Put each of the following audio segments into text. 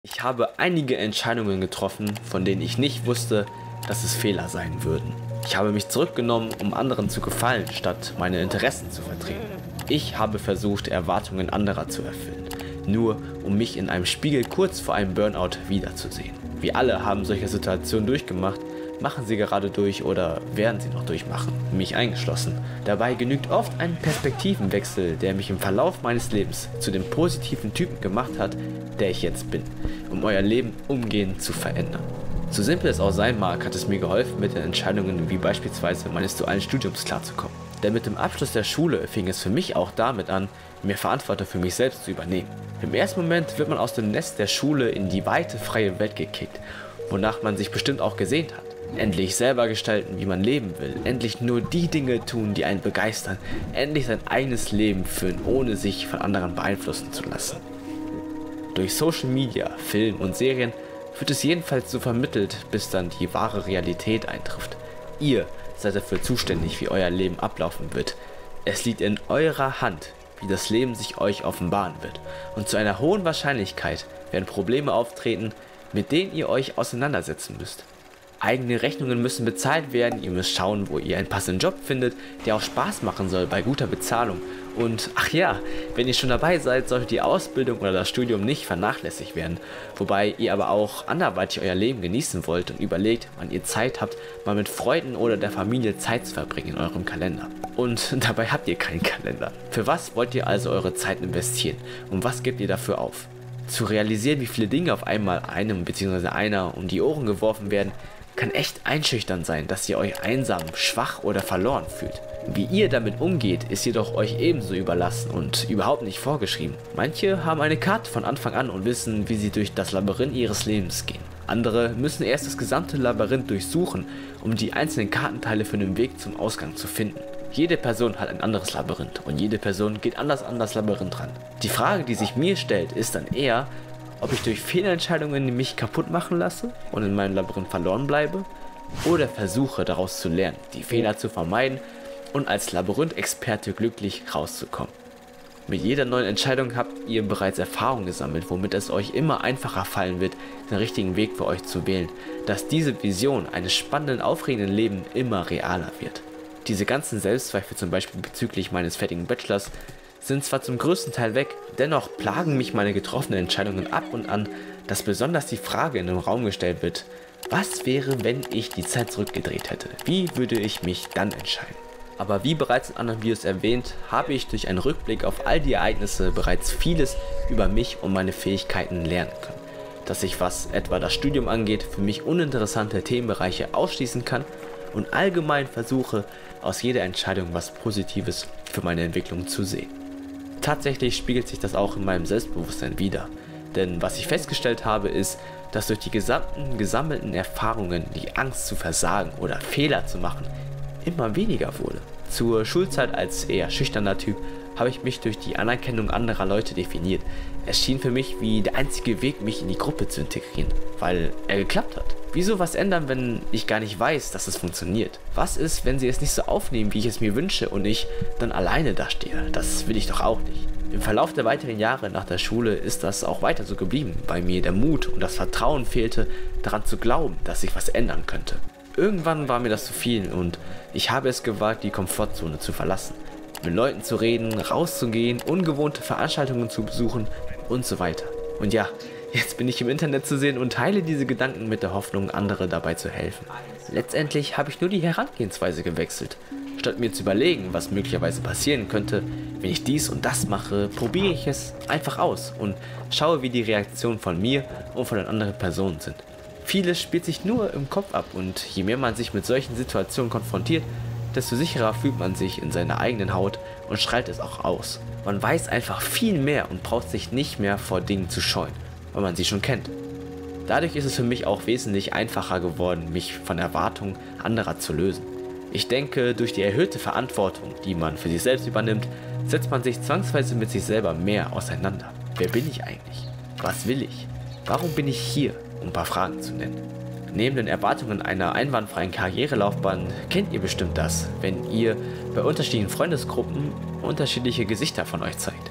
Ich habe einige Entscheidungen getroffen, von denen ich nicht wusste, dass es Fehler sein würden. Ich habe mich zurückgenommen, um anderen zu gefallen, statt meine Interessen zu vertreten. Ich habe versucht, Erwartungen anderer zu erfüllen, nur um mich in einem Spiegel kurz vor einem Burnout wiederzusehen. Wir alle haben solche Situationen durchgemacht, machen sie gerade durch oder werden sie noch durchmachen, mich eingeschlossen. Dabei genügt oft ein Perspektivenwechsel, der mich im Verlauf meines Lebens zu dem positiven Typen gemacht hat, der ich jetzt bin, um euer Leben umgehend zu verändern. So simpel es auch sein mag, hat es mir geholfen, mit den Entscheidungen wie beispielsweise meines dualen Studiums klarzukommen. Denn mit dem Abschluss der Schule fing es für mich auch damit an, mehr Verantwortung für mich selbst zu übernehmen. Im ersten Moment wird man aus dem Nest der Schule in die weite, freie Welt gekickt, wonach man sich bestimmt auch gesehnt hat. Endlich selber gestalten, wie man leben will, endlich nur die Dinge tun, die einen begeistern, endlich sein eigenes Leben führen, ohne sich von anderen beeinflussen zu lassen. Durch Social Media, Film und Serien wird es jedenfalls so vermittelt, bis dann die wahre Realität eintrifft. Ihr seid dafür zuständig, wie euer Leben ablaufen wird. Es liegt in eurer Hand, wie das Leben sich euch offenbaren wird. Und zu einer hohen Wahrscheinlichkeit werden Probleme auftreten, mit denen ihr euch auseinandersetzen müsst. Eigene Rechnungen müssen bezahlt werden, ihr müsst schauen, wo ihr einen passenden Job findet, der auch Spaß machen soll bei guter Bezahlung. Und ach ja, wenn ihr schon dabei seid, sollte die Ausbildung oder das Studium nicht vernachlässigt werden, wobei ihr aber auch anderweitig euer Leben genießen wollt und überlegt, wann ihr Zeit habt, mal mit Freunden oder der Familie Zeit zu verbringen in eurem Kalender. Und dabei habt ihr keinen Kalender. Für was wollt ihr also eure Zeit investieren und was gebt ihr dafür auf? Zu realisieren, wie viele Dinge auf einmal einem bzw. einer um die Ohren geworfen werden, kann echt einschüchternd sein, dass ihr euch einsam, schwach oder verloren fühlt. Wie ihr damit umgeht, ist jedoch euch ebenso überlassen und überhaupt nicht vorgeschrieben. Manche haben eine Karte von Anfang an und wissen, wie sie durch das Labyrinth ihres Lebens gehen. Andere müssen erst das gesamte Labyrinth durchsuchen, um die einzelnen Kartenteile für den Weg zum Ausgang zu finden. Jede Person hat ein anderes Labyrinth und jede Person geht anders an das Labyrinth ran. Die Frage, die sich mir stellt, ist dann eher, ob ich durch Fehlentscheidungen mich kaputt machen lasse und in meinem Labyrinth verloren bleibe oder versuche daraus zu lernen, die Fehler zu vermeiden und als Labyrinth-Experte glücklich rauszukommen. Mit jeder neuen Entscheidung habt ihr bereits Erfahrung gesammelt, womit es euch immer einfacher fallen wird, den richtigen Weg für euch zu wählen, dass diese Vision eines spannenden, aufregenden Lebens immer realer wird. Diese ganzen Selbstzweifel, zum Beispiel bezüglich meines fertigen Bachelors, sind zwar zum größten Teil weg, dennoch plagen mich meine getroffenen Entscheidungen ab und an, dass besonders die Frage in den Raum gestellt wird, was wäre, wenn ich die Zeit zurückgedreht hätte? Wie würde ich mich dann entscheiden? Aber wie bereits in anderen Videos erwähnt, habe ich durch einen Rückblick auf all die Ereignisse bereits vieles über mich und meine Fähigkeiten lernen können. Dass ich, was etwa das Studium angeht, für mich uninteressante Themenbereiche ausschließen kann und allgemein versuche, aus jeder Entscheidung was Positives für meine Entwicklung zu sehen. Tatsächlich spiegelt sich das auch in meinem Selbstbewusstsein wider, denn was ich festgestellt habe ist, dass durch die gesamten gesammelten Erfahrungen die Angst zu versagen oder Fehler zu machen immer weniger wurde. Zur Schulzeit als eher schüchterner Typ habe ich mich durch die Anerkennung anderer Leute definiert. Es schien für mich wie der einzige Weg, mich in die Gruppe zu integrieren, weil er geklappt hat. Wieso was ändern, wenn ich gar nicht weiß, dass es funktioniert? Was ist, wenn sie es nicht so aufnehmen, wie ich es mir wünsche und ich dann alleine dastehe? Das will ich doch auch nicht. Im Verlauf der weiteren Jahre nach der Schule ist das auch weiter so geblieben, weil mir der Mut und das Vertrauen fehlte, daran zu glauben, dass sich was ändern könnte. Irgendwann war mir das zu viel und ich habe es gewagt, die Komfortzone zu verlassen. Mit Leuten zu reden, rauszugehen, ungewohnte Veranstaltungen zu besuchen und so weiter. Und ja, jetzt bin ich im Internet zu sehen und teile diese Gedanken mit der Hoffnung, andere dabei zu helfen. Letztendlich habe ich nur die Herangehensweise gewechselt. Statt mir zu überlegen, was möglicherweise passieren könnte, wenn ich dies und das mache, probiere ich es einfach aus und schaue, wie die Reaktionen von mir und von den anderen Personen sind. Vieles spielt sich nur im Kopf ab und je mehr man sich mit solchen Situationen konfrontiert, desto sicherer fühlt man sich in seiner eigenen Haut und strahlt es auch aus. Man weiß einfach viel mehr und braucht sich nicht mehr vor Dingen zu scheuen, weil man sie schon kennt. Dadurch ist es für mich auch wesentlich einfacher geworden, mich von Erwartungen anderer zu lösen. Ich denke, durch die erhöhte Verantwortung, die man für sich selbst übernimmt, setzt man sich zwangsweise mit sich selber mehr auseinander. Wer bin ich eigentlich? Was will ich? Warum bin ich hier? Um ein paar Fragen zu nennen. Neben den Erwartungen einer einwandfreien Karrierelaufbahn kennt ihr bestimmt das, wenn ihr bei unterschiedlichen Freundesgruppen unterschiedliche Gesichter von euch zeigt.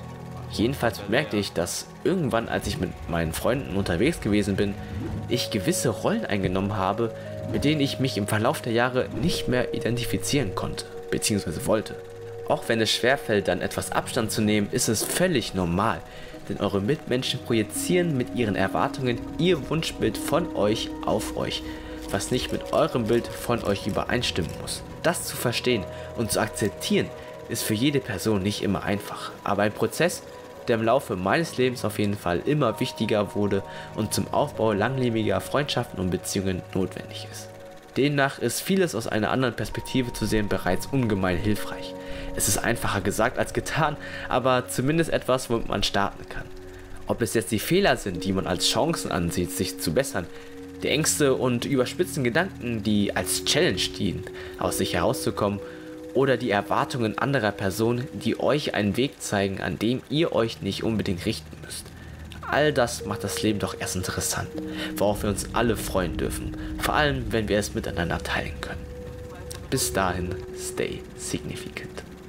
Jedenfalls bemerkte ich, dass irgendwann, als ich mit meinen Freunden unterwegs gewesen bin, ich gewisse Rollen eingenommen habe, mit denen ich mich im Verlauf der Jahre nicht mehr identifizieren konnte, bzw. wollte. Auch wenn es schwerfällt, dann etwas Abstand zu nehmen, ist es völlig normal, denn eure Mitmenschen projizieren mit ihren Erwartungen ihr Wunschbild von euch auf euch, was nicht mit eurem Bild von euch übereinstimmen muss. Das zu verstehen und zu akzeptieren, ist für jede Person nicht immer einfach, aber ein Prozess, der im Laufe meines Lebens auf jeden Fall immer wichtiger wurde und zum Aufbau langlebiger Freundschaften und Beziehungen notwendig ist. Demnach ist vieles aus einer anderen Perspektive zu sehen bereits ungemein hilfreich. Es ist einfacher gesagt als getan, aber zumindest etwas, womit man starten kann. Ob es jetzt die Fehler sind, die man als Chancen ansieht, sich zu bessern, die Ängste und überspitzten Gedanken, die als Challenge dienen, aus sich herauszukommen, oder die Erwartungen anderer Personen, die euch einen Weg zeigen, an dem ihr euch nicht unbedingt richten müsst. All das macht das Leben doch erst interessant, worauf wir uns alle freuen dürfen, vor allem wenn wir es miteinander teilen können. Bis dahin, stay significant.